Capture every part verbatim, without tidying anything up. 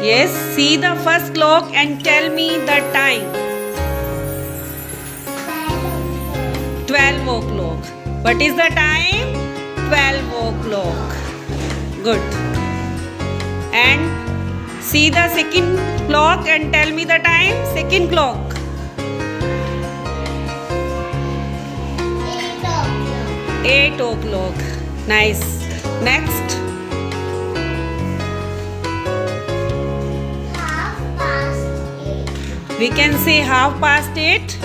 Yes, see the first clock and tell me the time. twelve o'clock. What is the time? twelve o'clock. Good. And see the second clock and tell me the time. Second clock. eight o'clock. Nice. Next. Half past eight. We can say half past eight.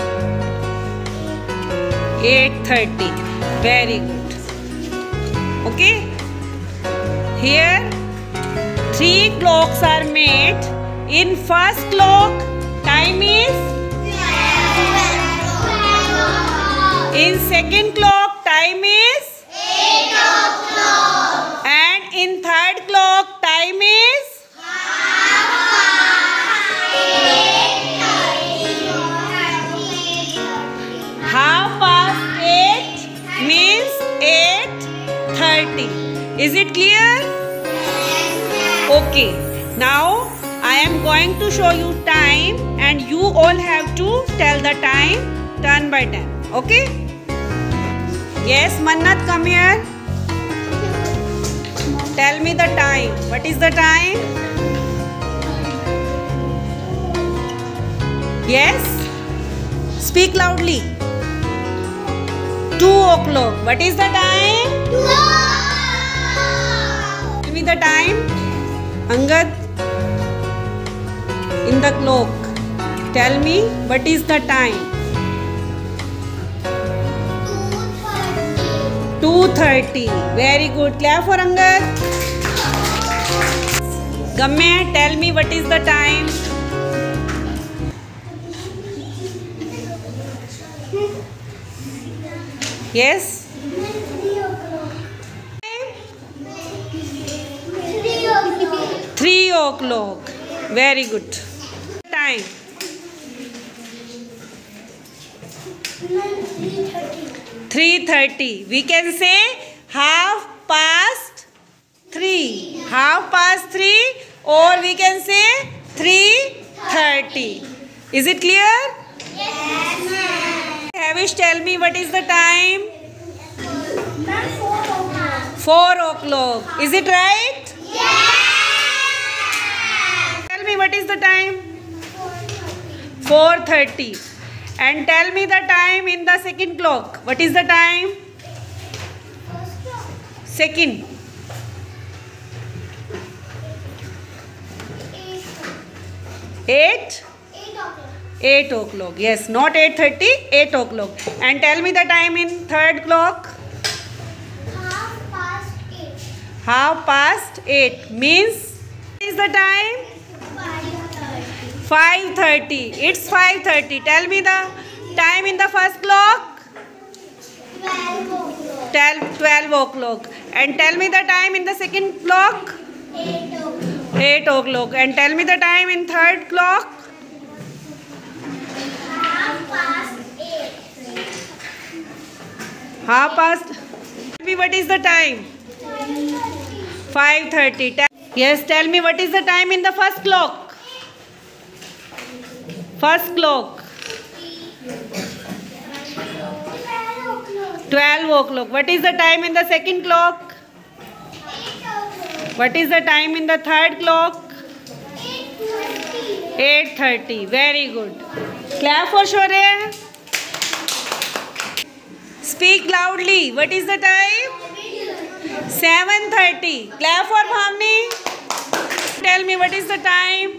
eight thirty. Very good. Okay. Here three clocks are made. In first clock time is. In second clock time is. Eight o'clock. And in third clock time is. Half past eight means eight thirty. Is it clear? Okay. Now I am going to show you time and you all have to tell the time turn by turn. Okay? Yes, Mannat, come here. Tell me the time. What is the time? Yes? Speak loudly. Two o'clock. What is the time? Tell me the time. Angad. In the clock. Tell me what is the time? two thirty. Very good. Clap for Angad. Gamme, tell me what is the time? Yes? three o'clock. Very good. Time. three thirty. We can say half past three. Half past three or we can say three thirty. Is it clear? Yes, ma'am. Havish, tell me what is the time? four o'clock. four o'clock. Is it right? Yes. Tell me what is the time? four thirty. And tell me the time in the second clock. What is the time? Second. eight? Eight o'clock. eight o'clock. Yes, not eight thirty, eight o'clock. And tell me the time in third clock. Half past eight. Half past eight means what is the time? Five thirty. five thirty. It's five thirty. Tell me the time in the first clock. Twelve o'clock. Tell twelve o'clock. And tell me the time in the second clock. Eight o'clock. eight o'clock. And tell me the time in third clock. Half past eight. Half past. Tell me what is the time? five thirty. Yes, tell me what is the time in the first clock. First clock. twelve o'clock. What is the time in the second clock? What is the time in the third clock? eight thirty. Very good. Clap for Shorya. Speak loudly. What is the time? seven thirty. Clap for Bhavni. Tell me what is the time?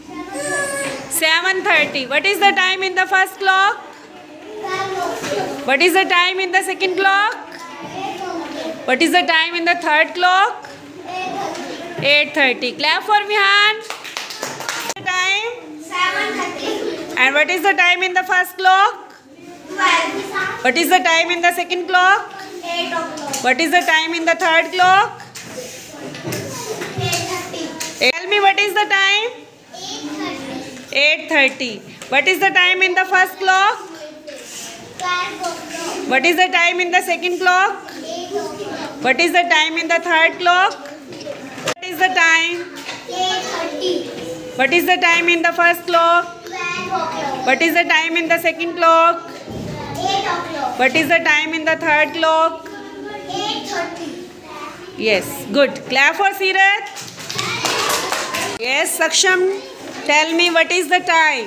seven thirty. What is the time in the first clock? What is the time in the second clock? What is the time in the third clock? eight thirty. Clap for Vihan. The time? Seven thirty. And what is the time in the first clock? Twelve. What is the time in the second clock? Eight o'clock. What is the time in the third clock? Eight thirty. Tell me what is the time? Eight thirty. eight thirty. What is the time in the first clock? Twelve o'clock. What is the time in the second clock? Eight o'clock. What is the time in the third clock? What is the time? Eight thirty. What is the time in the first clock? twelve o'clock. What is the time in the second clock? eight o'clock. What is the time in the third clock? eight thirty. Yes, good. Clap for Seerat. Yes, Saksham. Tell me what is the time?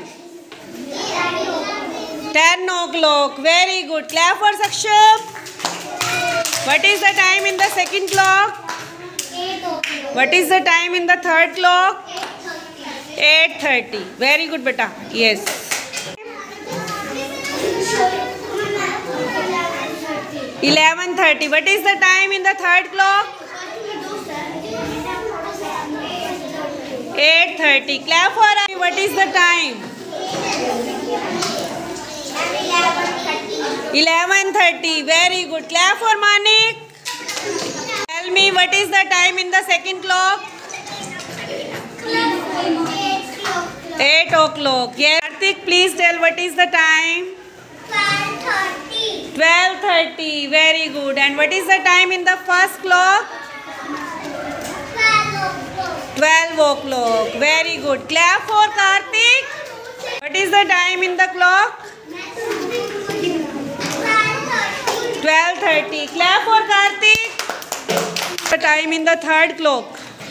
ten o'clock. Very good. Clap for Saksham. What is the time in the second clock? eight o'clock. What is the time in the third clock? eight thirty. eight thirty. Very good, beta. Yes. eleven thirty. What is the time in the third clock? eight thirty. Clap for Ami. What is the time? eleven thirty. Very good. Clap for Manik. Tell me what is the time in the second clock? eight o'clock. Yes. Karthik, please tell what is the time? twelve thirty. Very good. And what is the time in the first clock? twelve o'clock. Very good. Clap for Karthik. What is the time in the clock? twelve thirty. Clap for Karthik. The time in the third clock.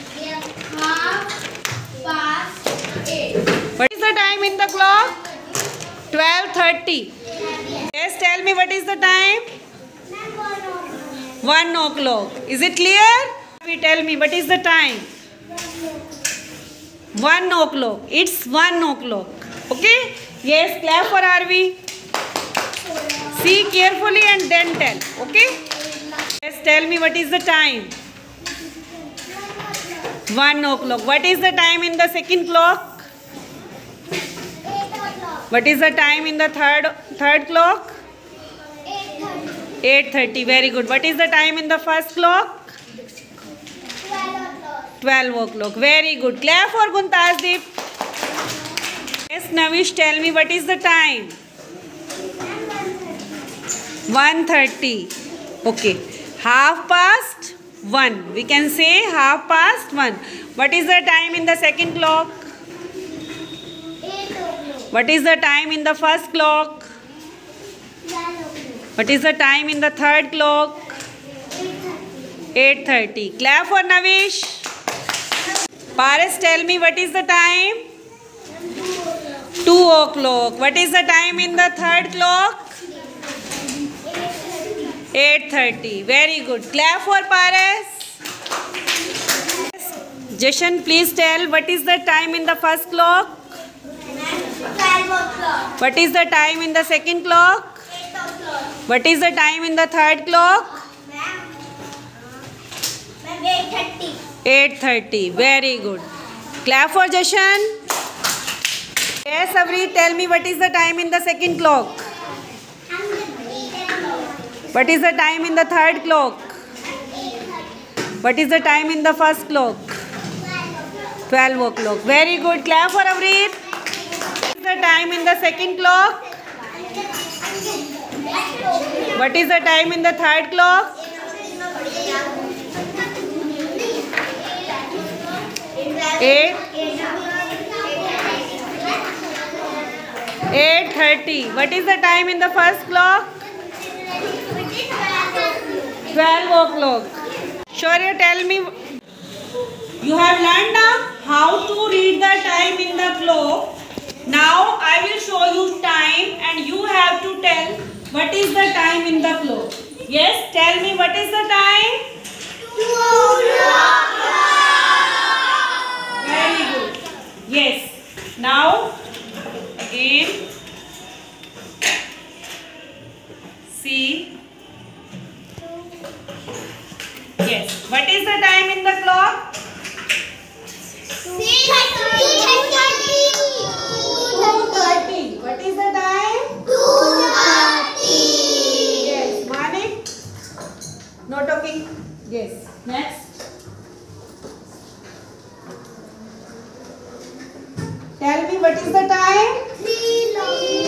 What is the time in the clock? twelve thirty. Yes, tell me what is the time? one o'clock. Is it clear? Tell me what is the time? one o'clock. It's one o'clock. Okay? Yes, clap for Arvi. See carefully and then tell. Okay? Yes, tell me what is the time? one o'clock. What is the time in the second clock? What is the time in the third third clock? eight thirty. Very good. What is the time in the first clock? twelve o'clock. Very good. Clap for Guntasdeep. Yes, Navish, tell me what is the time? one thirty. Okay. Half past one. We can say half past one. What is the time in the second clock? What is the time in the first clock? What is the time in the third clock? eight thirty. Clap for Navish. Paris, tell me what is the time? two o'clock. What is the time in the third clock? eight thirty. Very good. Clap for Paris. Jashan, please tell what is the time in the first clock? twelve o'clock. What is the time in the second clock? eight o'clock. What is the time in the third clock? Ma'am, eight thirty. eight thirty. Very good. Clap for Jashan. Yes, Avri, tell me what is the time in the second clock? What is the time in the third clock? What is the time in the first clock? twelve o'clock. Very good. Clap for Avri. What is the time in the second clock? What is the time in the third clock? eight. eight thirty. What is the time in the first clock? twelve o'clock. Shaurya, tell me. You have learned now how to read the time in the clock. Now I will show you time and you have to tell what is the time in the clock. Yes, tell me what is the time? Two o'clock. Very good. Yes. Now again see. Yes. What is the time in the clock? Two thirty. two thirty. What is the time? Two thirty. Yes. Manik? No talking. Yes. Next. Tell me what is the time? Three.